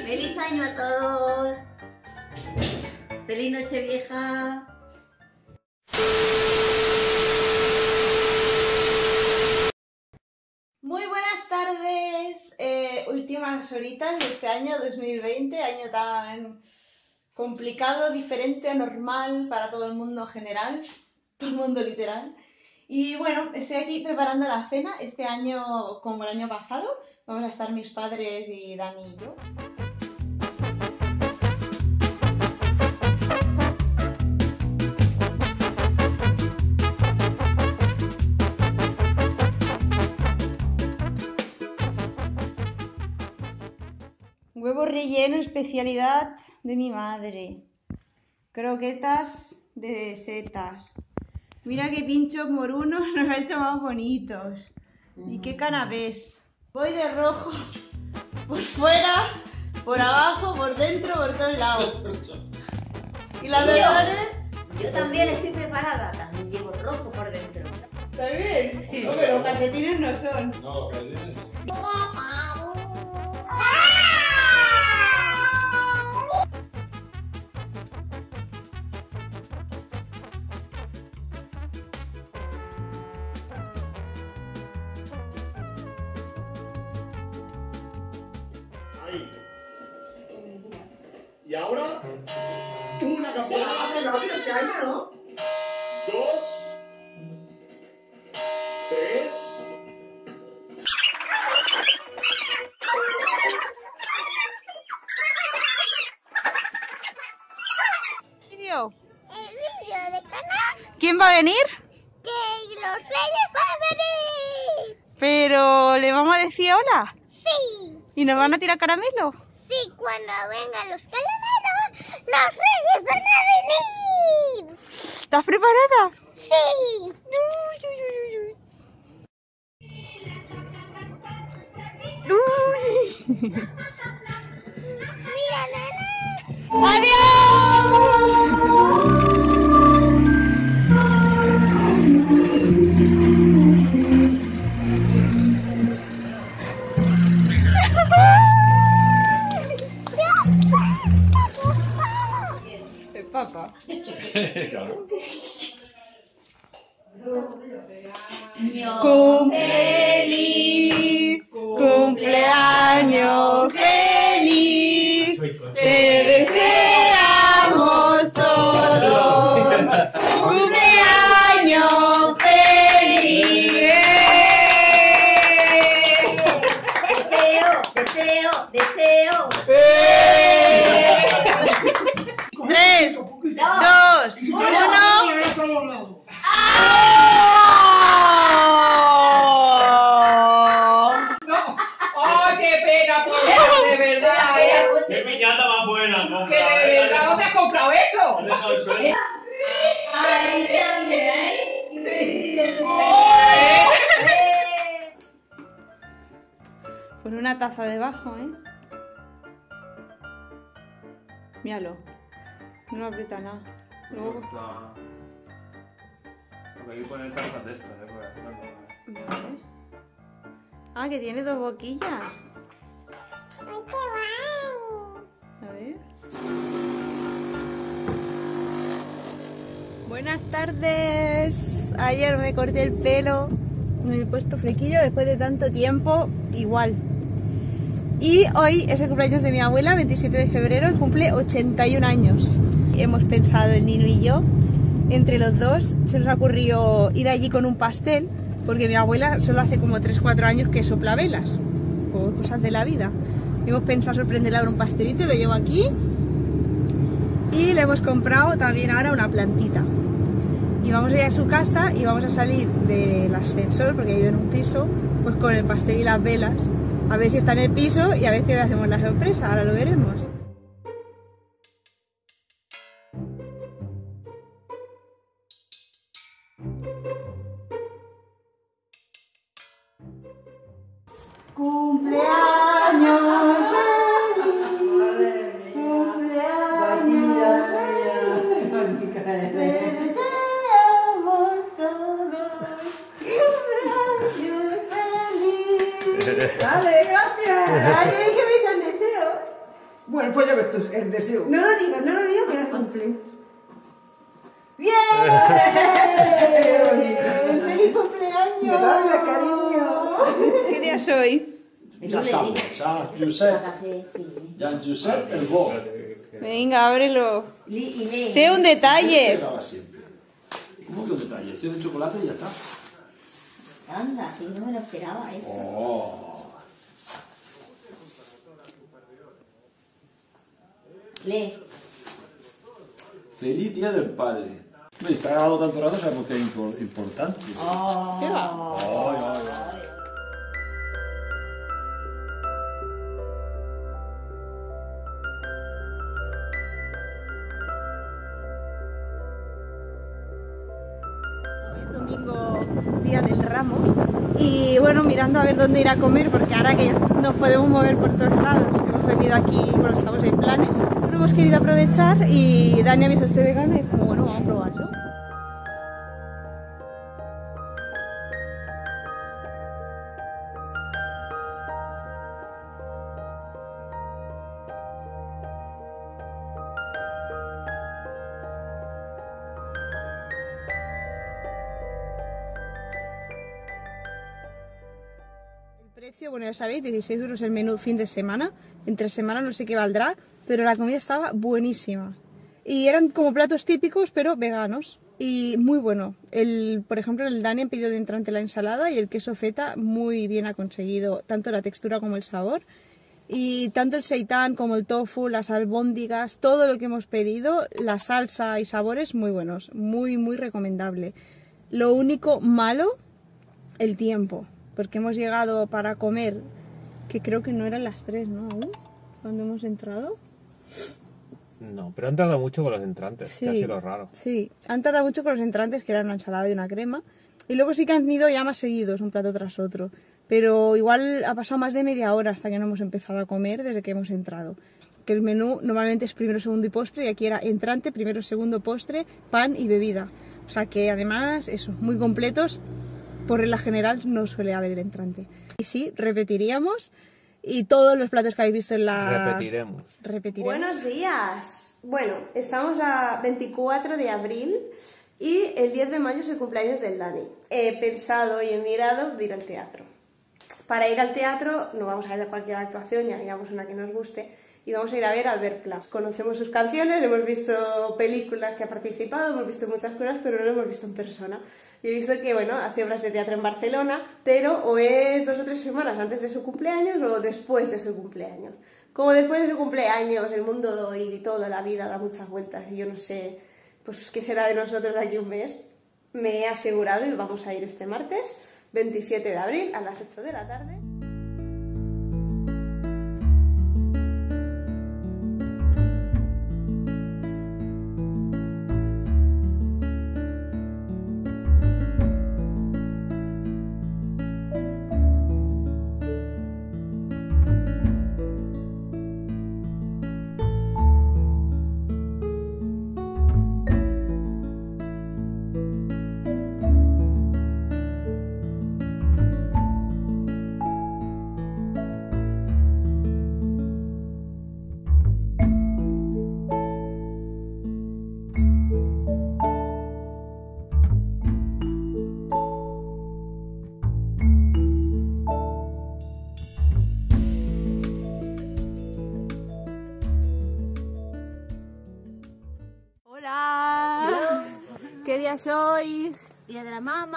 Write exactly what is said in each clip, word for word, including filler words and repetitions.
¡Feliz año a todos! ¡Feliz Nochevieja! Muy buenas tardes, eh, últimas horitas de este año dos mil veinte, año tan complicado, diferente, anormal para todo el mundo en general, todo el mundo literal. Y bueno, estoy aquí preparando la cena, este año como el año pasado, vamos a estar mis padres y Dani y yo. Huevo relleno, especialidad de mi madre. Croquetas de setas. Mira qué pinchos morunos nos ha hecho más bonitos. Y qué canapés. Voy de rojo por fuera, por abajo, por dentro, por todos lados. ¿Y la Dolores? Yo también estoy preparada, también llevo rojo por dentro. ¿Está bien? Sí, no, pero calcetines no son. No, calcetines no. Ahí. Y ahora, una campana. ¿no? Dos. Tres. ¿Vídeo? El vídeo de canal ¿Quién va a venir? que los reyes van a venir. Pero le vamos a decir hola. Sí, ¿Y nos van a tirar caramelo? sí, cuando vengan los caramelos, los reyes van a venir. ¿Estás preparada? Sí. Uy. Mira, nena. ¡Adiós! El papá. Claro. Feliz cumpleaños feliz, te deseamos todos cumpleaños feliz. Deseo, deseo, deseo. Tres, dos, uno. ¡Ay, qué pena, por Dios, de verdad! ¿eh? ¡Qué piñata más buena! No, ¡Que de verdad dónde has comprado eso! ¿Has dejado el suelo? ¡Ay, Pon una taza debajo, ¿eh? Míralo. No aprieta nada. Luego... Porque hay que poner tazas de estas, ¿eh? Vale. Ah, que tiene dos boquillas. ¡Ay, qué guay! A ver. Buenas tardes. Ayer me corté el pelo. Me he puesto flequillo después de tanto tiempo. Igual. Y hoy es el cumpleaños de mi abuela, veintisiete de febrero, y cumple ochenta y un años. Hemos pensado, el Nino y yo, entre los dos, se nos ha ocurrido ir allí con un pastel, porque mi abuela solo hace como tres cuatro años que sopla velas, por cosas de la vida. Hemos pensado sorprenderla con un pastelito, lo llevo aquí, y le hemos comprado también ahora una plantita. Y vamos a ir a su casa y vamos a salir del ascensor, porque vive en un piso, pues con el pastel y las velas. A ver si está en el piso y a ver si le hacemos la sorpresa, ahora lo veremos. Cumpleaños feliz, cumpleaños feliz, te deseamos todos cumpleaños feliz. Vale, gracias. Ay, que me hizo el deseo. el deseo. No lo digas, no lo digas, que no cumple. ¡Bien! ¡Feliz cumpleaños! Gracias, cariño. ¿Qué día es hoy? Eso le estamos. dije. San Josep. Para café, sí. San Josep el Bo. Venga, ábrelo. Li- Y lee. Sé un detalle. Esperaba siempre. ¿Cómo que un detalle? Si es de chocolate y ya está. Anda, que no me lo esperaba, ¿eh? Oh. Lee. Feliz Día del Padre. Me está grabado tanto rato, sabemos que es impor- importante. ¿Qué va? Ay, ay, ay. Hoy es domingo, día del ramo, y bueno, mirando a ver dónde ir a comer, porque ahora que ya nos podemos mover por todos lados, hemos venido aquí, bueno, estamos en planes, pero hemos querido aprovechar y Dani ha visto este vegano y es como, bueno, vamos a probarlo. El precio, bueno, ya sabéis, dieciséis euros el menú fin de semana. Entre semana no sé qué valdrá, pero la comida estaba buenísima. Y eran como platos típicos, pero veganos. Y muy bueno. El, por ejemplo, el Dani ha pedido de entrante la ensalada y el queso feta muy bien ha conseguido, tanto la textura como el sabor. Y tanto el seitán como el tofu, las albóndigas, todo lo que hemos pedido, la salsa y sabores muy buenos. Muy, muy recomendable. Lo único malo, el tiempo. Porque hemos llegado para comer, que creo que no eran las tres, ¿no? Aún, cuando hemos entrado. No, pero han tardado mucho con los entrantes, Sí, que ha sido lo raro. sí, han tardado mucho con los entrantes, que eran una ensalada y una crema. Y luego sí que han ido ya más seguidos, un plato tras otro. Pero igual ha pasado más de media hora hasta que no hemos empezado a comer desde que hemos entrado. Que el menú normalmente es primero, segundo y postre, y aquí era entrante, primero, segundo, postre, pan y bebida. O sea que además, eso, muy completos. Por regla general no suele haber el entrante. Y sí, repetiríamos. Y todos los platos que habéis visto en la... Repetiremos. Repetiremos. Buenos días. Bueno, estamos a veinticuatro de abril y el diez de mayo es el cumpleaños del Dani. He pensado y he mirado de ir al teatro. Para ir al teatro no vamos a ir a cualquier actuación, ya miramos una que nos guste. Y vamos a ir a ver a Albert Pla. Conocemos sus canciones, hemos visto películas que ha participado, hemos visto muchas cosas, pero no lo hemos visto en persona. Y he visto que, bueno, hace obras de teatro en Barcelona, pero o es dos o tres semanas antes de su cumpleaños o después de su cumpleaños. Como después de su cumpleaños, el mundo y todo, la vida da muchas vueltas y yo no sé, pues, qué será de nosotros aquí un mes. Me he asegurado y vamos a ir este martes, veintisiete de abril, a las ocho de la tarde. Hola. ¿Qué día es hoy? Día de la mamá.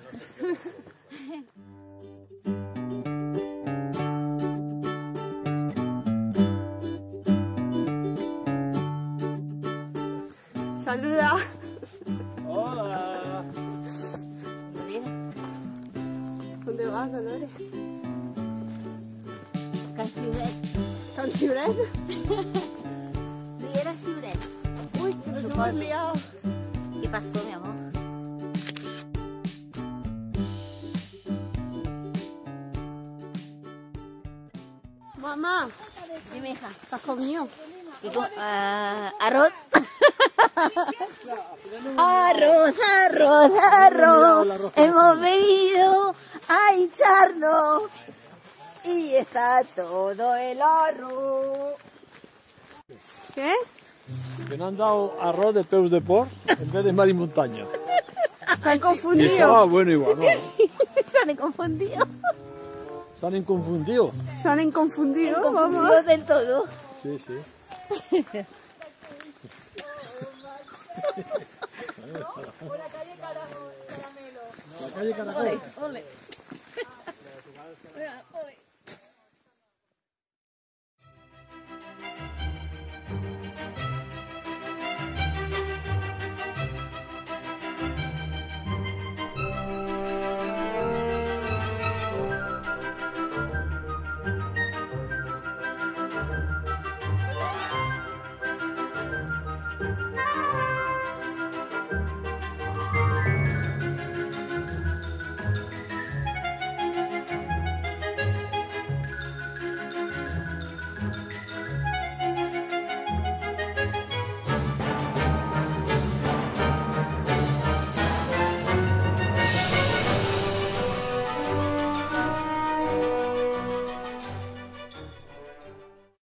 Saluda. Hola. ¿Dónde vas, Dolores? Can Ciuret. ¿Con Ciuret? Riera Ciuret. Uy, que nos hemos liado. ¿Qué pasó, mi amor? Mamá, Dime, hija. ¿qué has comido? ¿Y cómo? Ah, arroz. Arroz, arroz, arroz. Hemos venido a hincharnos. Y está todo el arroz. ¿Qué? Que me han dado arroz de peus de porc en vez de mar y montaña. Se han Y confundido. estaba bueno igual, ¿no? Se han confundido. Se han inconfundido. Se han confundido, vamos. Confundido del todo. Sí, sí. La calle Caracol. Ole.